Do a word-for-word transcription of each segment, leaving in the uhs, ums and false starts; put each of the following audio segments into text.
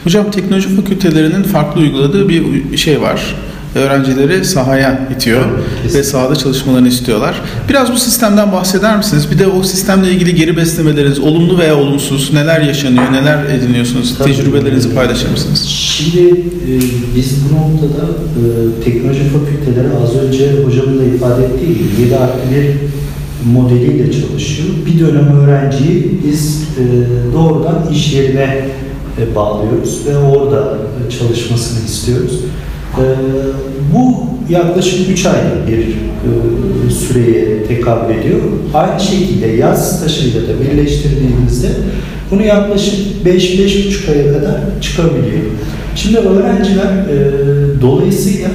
Hocam teknoloji fakültelerinin farklı uyguladığı bir şey var. Öğrencileri sahaya itiyor Kesinlikle. ve sahada çalışmalarını istiyorlar. Biraz bu sistemden bahseder misiniz? Bir de o sistemle ilgili geri beslemeleriniz, olumlu veya olumsuz, neler yaşanıyor, neler ediniyorsunuz? Tabii. Tecrübelerinizi paylaşır mısınız? Şimdi e, biz bu noktada e, teknoloji fakülteleri az önce hocamın da ifade ettiği gibi yedi artı bir modeliyle çalışıyor. Bir dönem öğrenciyi biz e, doğrudan iş yerine e, bağlıyoruz ve orada e, çalışmasını istiyoruz. E, bu yaklaşık üç aylık bir e, süreye tekabül ediyor. Aynı şekilde yaz stajıyla da birleştirdiğimizde bunu yaklaşık beş beş buçuk aya kadar çıkabiliyor. Şimdi öğrenciler e, dolayısıyla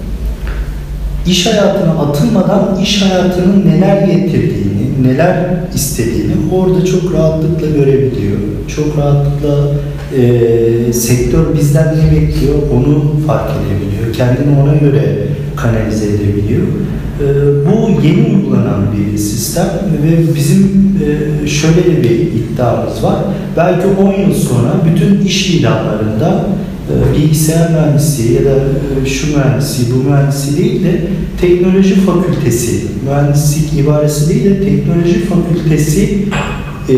iş hayatına atılmadan iş hayatının neler getirdiğini, neler istediğini orada çok rahatlıkla görebiliyor. Çok rahatlıkla e, sektör bizden ne bekliyor onu fark edebiliyor. Kendini ona göre kanalize edebiliyor. E, bu yeni uygulanan bir sistem ve bizim e, şöyle bir iddiamız var. Belki on yıl sonra bütün iş ilanlarında bilgisayar mühendisliği ya da şu mühendisliği, bu mühendisliği değil de teknoloji fakültesi, mühendislik ibaresi değil de teknoloji fakültesi e,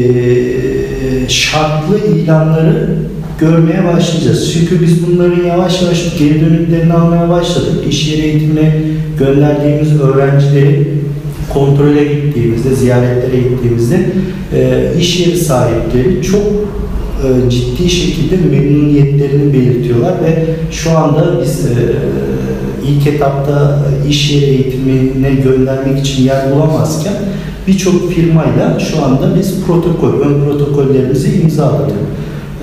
şartlı ilanları görmeye başlayacağız. Çünkü biz bunların yavaş yavaş geri dönüklerini almaya başladık. İş yeri eğitimine gönderdiğimiz öğrencileri kontrole gittiğimizde, ziyaretlere gittiğimizde e, iş yeri sahipleri çok ciddi şekilde memnuniyetlerini belirtiyorlar ve şu anda biz e, ilk etapta iş yeri eğitimine göndermek için yer bulamazken birçok firmayla şu anda biz protokol, ön protokollerimizi imzaladık. E,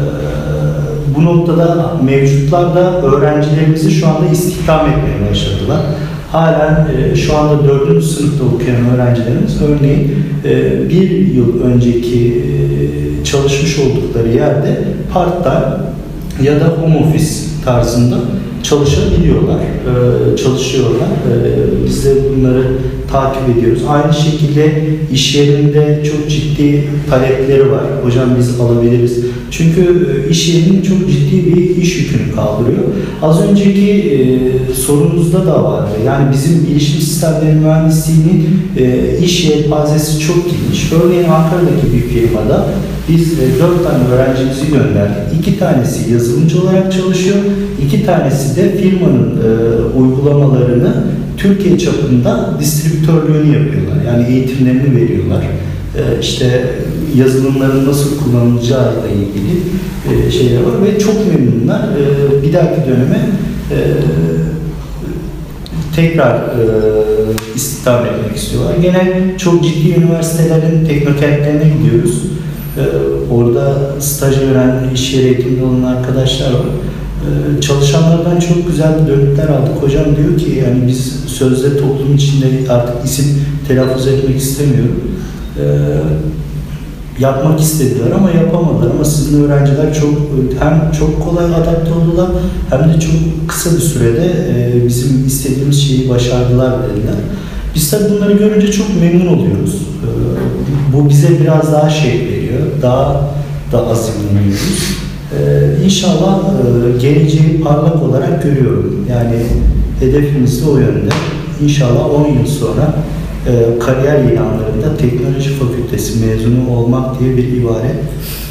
bu noktada mevcutlar da öğrencilerimizi şu anda istihdam etmeye başladılar. Halen e, şu anda dördüncü sınıfta okuyan öğrencilerimiz örneğin e, bir yıl önceki e, çalışmış oldukları yerde part-time ya da home office tarzında çalışabiliyorlar, e, çalışıyorlar. E, biz de bunları takip ediyoruz. Aynı şekilde iş yerinde çok ciddi talepleri var. Hocam biz alabiliriz. Çünkü iş yerinin çok ciddi bir iş yükünü kaldırıyor. Az önceki e, sorunuzda da vardı. Yani bizim bilişim sistemleri mühendisliğinin e, iş yelpazesi çok geniş. Örneğin Ankara'daki bir firmada biz e, dört tane öğrencimizi gönderdik. İki tanesi yazılımcı olarak çalışıyor. İki tanesi de firmanın e, uygulamalarını Türkiye çapında distribütörlüğünü yapıyorlar. Yani eğitimlerini veriyorlar. Ee, işte yazılımların nasıl kullanılacağıyla ilgili e, şeyler var ve çok memnunlar. Ee, bir dahaki döneme e, tekrar e, istihdam etmek istiyorlar. Gene çok ciddi üniversitelerin teknokentlerine gidiyoruz. Ee, orada staj veren, iş yeri eğitimde olan arkadaşlar var. Çalışanlardan çok güzel dönütler aldık. Hocam diyor ki yani biz sözde toplum içinde artık isim telaffuz etmek istemiyorum. Ee, yapmak istediler ama yapamadılar. Ama sizin öğrenciler çok hem çok kolay adapte oldular hem de çok kısa bir sürede e, bizim istediğimiz şeyi başardılar dediler. Biz tabii bunları görünce çok memnun oluyoruz. Ee, bu bize biraz daha şey veriyor. Daha da azimleniyoruz. Ee, İnşallah e, geleceği parlak olarak görüyorum. Yani hedefimiz de o yönde. İnşallah on yıl sonra e, kariyer ilanlarında teknoloji fakültesi mezunu olmak diye bir ibare